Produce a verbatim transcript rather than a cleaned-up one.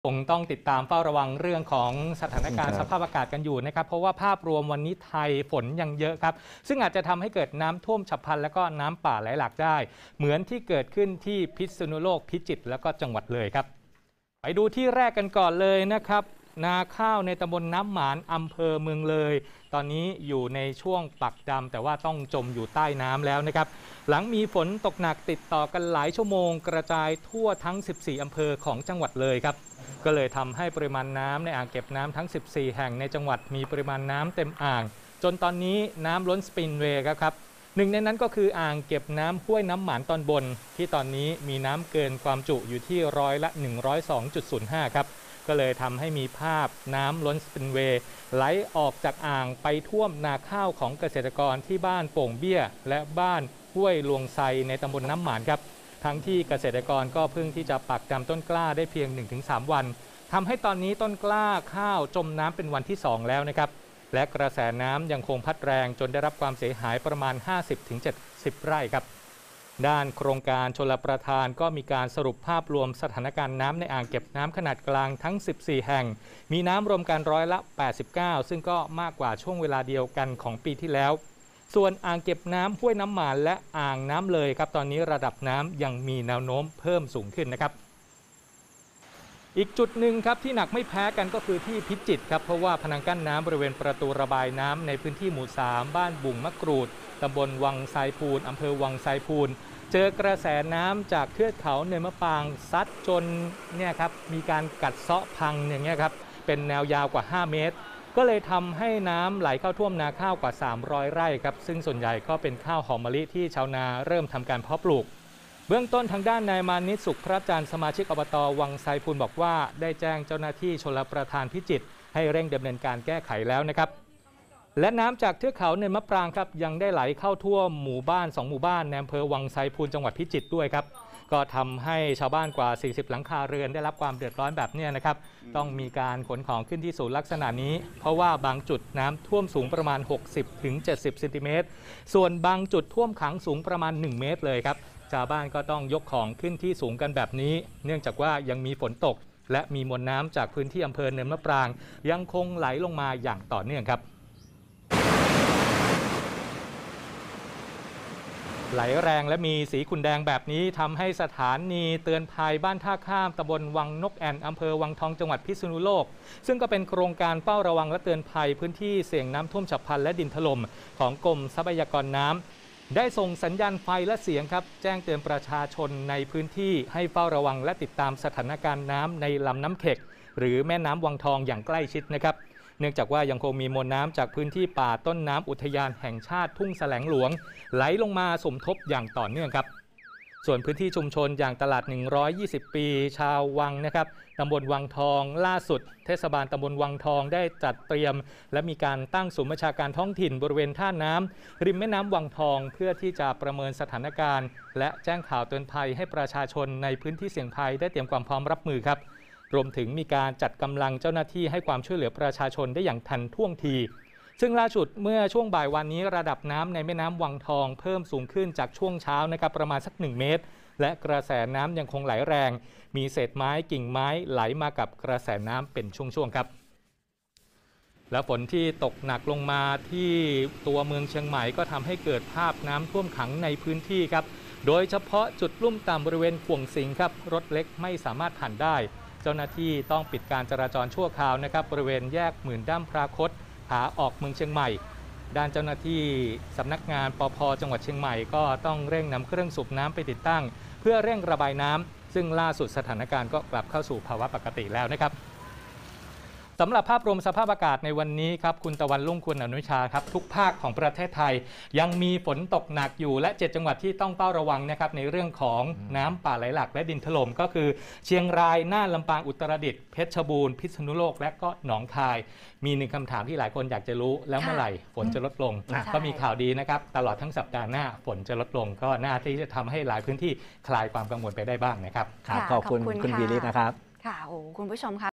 คงต้องติดตามเฝ้าระวังเรื่องของสถานการณ์สภาพอากาศกันอยู่นะครับเพราะว่าภาพรวมวันนี้ไทยฝนยังเยอะครับซึ่งอาจจะทำให้เกิดน้ำท่วมฉับพลันและก็น้ำป่าไหลหลากได้เหมือนที่เกิดขึ้นที่พิษณุโลกพิจิตรและก็จังหวัดเลยครับไปดูที่แรกกันก่อนเลยนะครับนาข้าวในตำบลน้ำหมานอำเภอเมืองเลยตอนนี้อยู่ในช่วงปักดำแต่ว่าต้องจมอยู่ใต้น้ำแล้วนะครับหลังมีฝนตกหนักติดต่อกันหลายชั่วโมงกระจายทั่วทั้งสิบสี่อำเภอของจังหวัดเลยครับก็เลยทำให้ปริมาณน้ำในอ่างเก็บน้ำทั้งสิบสี่แห่งในจังหวัดมีปริมาณน้ำเต็มอ่างจนตอนนี้น้ำล้นสปินเวย์ครับหนึ่งในนั้นก็คืออ่างเก็บน้ำห้วยน้ำหมานตอนบนที่ตอนนี้มีน้ำเกินความจุอยู่ที่ร้อยละ หนึ่งร้อยสองจุดศูนย์ห้า ครับก็เลยทำให้มีภาพน้ำล้นสปินเวย์ไหลออกจากอ่างไปท่วมนาข้าวของเกษตรกรที่บ้านโป่งเบี้ยและบ้านห้วยลวงไซในตำบลน้ำหมานครับทั้งที่เกษตรกรก็เพิ่งที่จะปักดำต้นกล้าได้เพียง หนึ่งถึงสาม วันทำให้ตอนนี้ต้นกล้าข้าวจมน้ำเป็นวันที่สองแล้วนะครับและกระแสน้ำยังคงพัดแรงจนได้รับความเสียหายประมาณ ห้าสิบถึงเจ็ดสิบ ไร่ครับด้านโครงการชลประทานก็มีการสรุปภาพรวมสถานการณ์น้ำในอ่างเก็บน้ำขนาดกลางทั้งสิบสี่แห่งมีน้ำรวมกันร้อยละแปดสิบเก้าซึ่งก็มากกว่าช่วงเวลาเดียวกันของปีที่แล้วส่วนอ่างเก็บน้ำห้วยน้ำหมานและอ่างน้ำเลยครับตอนนี้ระดับน้ำยังมีแนวโน้มเพิ่มสูงขึ้นนะครับอีกจุดหนึ่งครับที่หนักไม่แพ้กันก็คือที่พิจิตรครับเพราะว่าพนังกั้นน้ำบริเวณประตูระบายน้ำในพื้นที่หมู่สามบ้านบุ่งมะกรูดตำบลวังไซพูนอำเภอวังไซพูนเจอกระแสน้ำจากเทือกเขาเนินมะปรางซัดจนเนี่ยครับมีการกัดเซาะพังอย่างเงี้ยครับเป็นแนวยาวกว่าห้าเมตรก็เลยทำให้น้ำไหลเข้าท่วมนาข้าวกว่าสามร้อยไร่ครับซึ่งส่วนใหญ่ก็เป็นข้าวหอมมะลิที่ชาวนาเริ่มทำการเพาะปลูกเบื้องต้นทางด้านนายมานิชสุขพระจันทร์สมาชิกอบต.วังไซพูนบอกว่าได้แจ้งเจ้าหน้าที่ชลประทานพิจิตรให้เร่งดำเนินการแก้ไขแล้วนะครับและน้ำจากเทือกเขาเนินมะปรางครับยังได้ไหลเข้าท่วมหมู่บ้านสองหมู่บ้านในอำเภอวังไซพูนจังหวัดพิจิตรด้วยครับก็ทำให้ชาวบ้านกว่าสี่สิบหลังคาเรือนได้รับความเดือดร้อนแบบนี้นะครับต้องมีการขนของขึ้นที่สูงลักษณะนี้เพราะว่าบางจุดน้ำท่วมสูงประมาณ หกสิบถึงเจ็ดสิบ เซนติเมตรส่วนบางจุดท่วมขังสูงประมาณหนึ่งเมตรเลยครับชาวบ้านก็ต้องยกของขึ้นที่สูงกันแบบนี้เนื่องจากว่ายังมีฝนตกและมีมวลน้ำจากพื้นที่อำเภอเนินมะปรางยังคงไหลลงมาอย่างต่อเนื่องครับไหลแรงและมีสีขุ่นแดงแบบนี้ทำให้สถานีเตือนภัยบ้านท่าข้ามตำบลวังนกแอ่นอำเภอวังทองจังหวัดพิษณุโลกซึ่งก็เป็นโครงการเฝ้าระวังและเตือนภัยพื้นที่เสี่ยงน้ำท่วมฉับพลันและดินถล่มของกรมทรัพยากรน้ำได้ส่งสัญญาณไฟและเสียงครับแจ้งเตือนประชาชนในพื้นที่ให้เฝ้าระวังและติดตามสถานการณ์น้ำในลำน้ำเข็กหรือแม่น้ำวังทองอย่างใกล้ชิดนะครับเนื่องจากว่ายังคงมีมวลน้ำจากพื้นที่ป่าต้นน้ำอุทยานแห่งชาติทุ่งแสลงหลวงไหลลงมาสมทบอย่างต่อเนื่องครับส่วนพื้นที่ชุมชนอย่างตลาดหนึ่งร้อยยี่สิบปีชาววังนะครับตำบลวังทองล่าสุดเทศบาลตำบลวังทองได้จัดเตรียมและมีการตั้งศูนย์บัญชาการท้องถิ่นบริเวณท่าน้ำริมแม่น้ำวังทองเพื่อที่จะประเมินสถานการณ์และแจ้งข่าวเตือนภัยให้ประชาชนในพื้นที่เสี่ยงภัยได้เตรียมความพร้อมรับมือครับรวมถึงมีการจัดกำลังเจ้าหน้าที่ให้ความช่วยเหลือประชาชนได้อย่างทันท่วงทีซึ่งล่าสุดเมื่อช่วงบ่ายวันนี้ระดับน้ำในแม่น้ำวังทองเพิ่มสูงขึ้นจากช่วงเช้านะครับประมาณสักหนึ่งเมตรและกระแสน้ำยังคงไหลแรงมีเศษไม้กิ่งไม้ไหลมากับกระแสน้ำเป็นช่วงๆครับและฝนที่ตกหนักลงมาที่ตัวเมืองเชียงใหม่ก็ทำให้เกิดภาพน้ำท่วมขังในพื้นที่ครับโดยเฉพาะจุดลุ่มต่ำบริเวณขวงสิงห์ครับรถเล็กไม่สามารถผ่านได้เจ้าหน้าที่ต้องปิดการจราจรชั่วคราวนะครับบริเวณแยกหมื่นด้ามพระคดขาออกเมืองเชียงใหม่ด้านเจ้าหน้าที่สำนักงานปภ.จังหวัดเชียงใหม่ก็ต้องเร่งนำเครื่องสูบน้ำไปติดตั้งเพื่อเร่งระบายน้ำซึ่งล่าสุดสถานการณ์ก็กลับเข้าสู่ภาวะปกติแล้วนะครับสำหรับภาพรวมสภาพอากาศในวันนี้ครับคุณตะวันรุ่งคุณอนุชาครับทุกภาคของประเทศไทยยังมีฝนตกหนักอยู่และเจ็ดจังหวัดที่ต้องเฝ้าระวังนะครับในเรื่องของน้ำป่าไหลหลากและดินถล่มก็คือเชียงรายน่านลำปางอุตรดิตถ์เพชรบูรณ์พิษณุโลกและก็หนองคายมีหนึ่งคำถามที่หลายคนอยากจะรู้แล้วเมื่อไหร่ฝนจะลดลงก็มีข่าวดีนะครับตลอดทั้งสัปดาห์หน้าฝนจะลดลงก็น่าที่จะทำให้หลายพื้นที่คลายความกังวลไปได้บ้างนะครับขอบคุณคุณวีริศนะครับค่ะโอ้คุณผู้ชมคะ